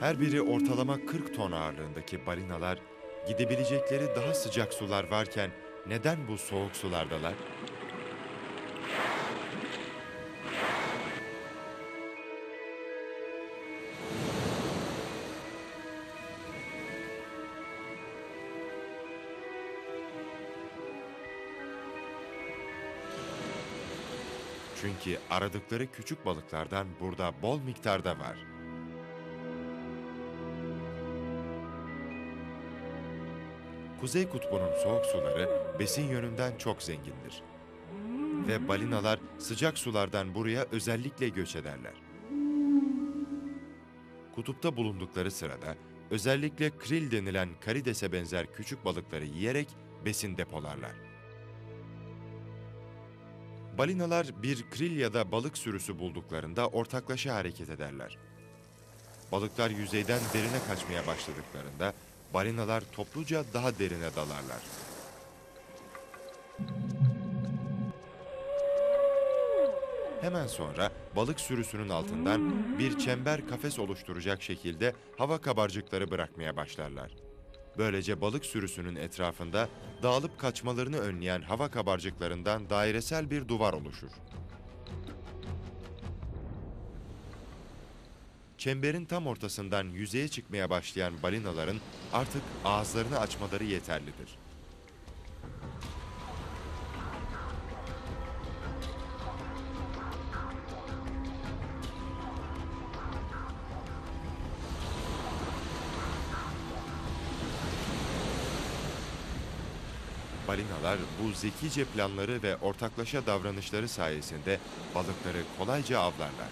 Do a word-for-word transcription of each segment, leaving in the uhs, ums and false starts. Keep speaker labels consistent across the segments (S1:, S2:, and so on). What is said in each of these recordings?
S1: Her biri ortalama kırk ton ağırlığındaki balinalar, gidebilecekleri daha sıcak sular varken neden bu soğuk sulardalar? Çünkü aradıkları küçük balıklardan burada bol miktarda var. Kuzey Kutbu'nun soğuk suları besin yönünden çok zengindir. Ve balinalar sıcak sulardan buraya özellikle göç ederler. Kutupta bulundukları sırada özellikle kril denilen karidese benzer küçük balıkları yiyerek besin depolarlar. Balinalar bir kril ya da balık sürüsü bulduklarında ortaklaşa hareket ederler. Balıklar yüzeyden derine kaçmaya başladıklarında balinalar topluca daha derine dalarlar. Hemen sonra balık sürüsünün altından bir çember kafes oluşturacak şekilde hava kabarcıkları bırakmaya başlarlar. Böylece balık sürüsünün etrafında dağılıp kaçmalarını önleyen hava kabarcıklarından dairesel bir duvar oluşur. Çemberin tam ortasından yüzeye çıkmaya başlayan balinaların artık ağızlarını açmaları yeterlidir. Balinalar bu zekice planları ve ortaklaşa davranışları sayesinde balıkları kolayca avlarlar.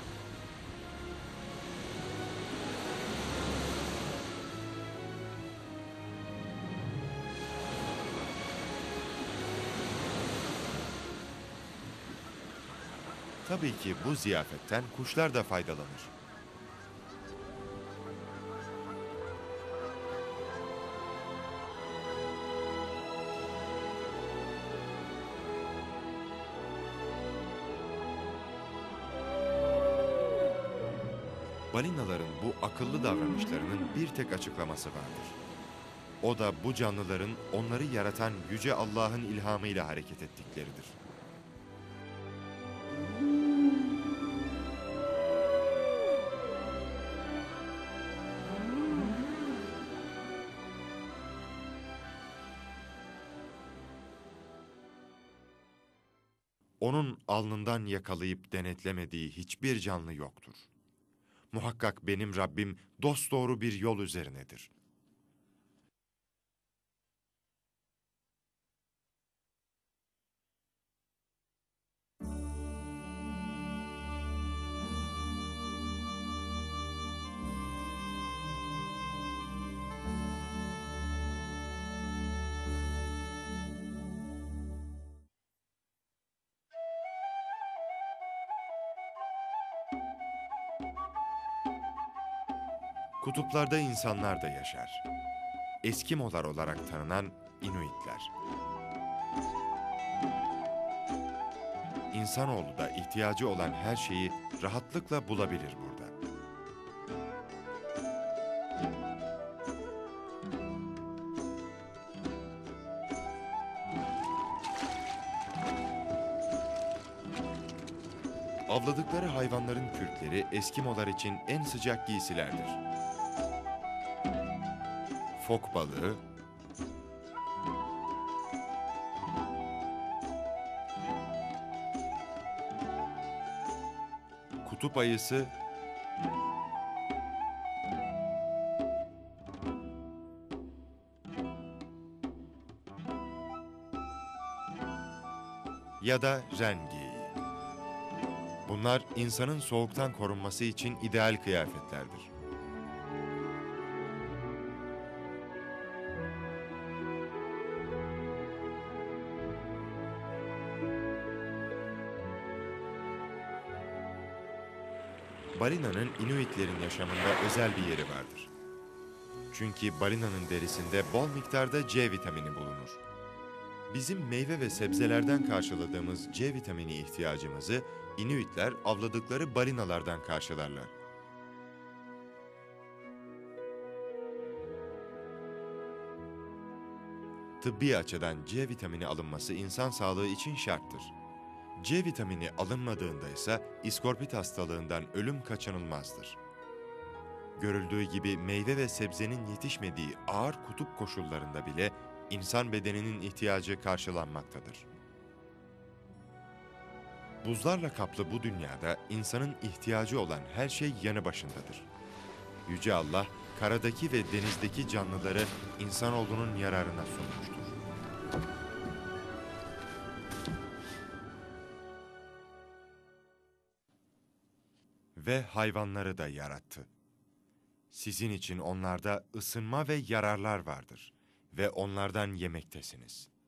S1: Tabii ki bu ziyafetten kuşlar da faydalanır. Balinaların bu akıllı davranışlarının bir tek açıklaması vardır. O da bu canlıların onları yaratan Yüce Allah'ın ilhamıyla hareket ettikleridir. Onun alnından yakalayıp denetlemediği hiçbir canlı yoktur. Muhakkak benim Rabbim dosdoğru bir yol üzerinedir. Kutuplarda insanlar da yaşar. Eskimolar olarak tanınan Inuitler. İnsanoğlu da ihtiyacı olan her şeyi rahatlıkla bulabilir burada. Avladıkları hayvanların kürkleri Eskimolar için en sıcak giysilerdir. Fok balığı, kutup ayısı, ya da ren geyiği. Bunlar insanın soğuktan korunması için ideal kıyafetlerdir. Balinanın Inuitlerin yaşamında özel bir yeri vardır. Çünkü balinanın derisinde bol miktarda C vitamini bulunur. Bizim meyve ve sebzelerden karşıladığımız C vitamini ihtiyacımızı Inuitler avladıkları balinalardan karşılarlar. Tıbbi açıdan C vitamini alınması insan sağlığı için şarttır. C vitamini alınmadığında ise iskorpit hastalığından ölüm kaçınılmazdır. Görüldüğü gibi meyve ve sebzenin yetişmediği ağır kutup koşullarında bile insan bedeninin ihtiyacı karşılanmaktadır. Buzlarla kaplı bu dünyada insanın ihtiyacı olan her şey yanı başındadır. Yüce Allah, karadaki ve denizdeki canlıları insanoğlunun yararına sunmuştur. Ve hayvanları da yarattı. Sizin için onlarda ısınma ve yararlar vardır ve onlardan yemektesiniz.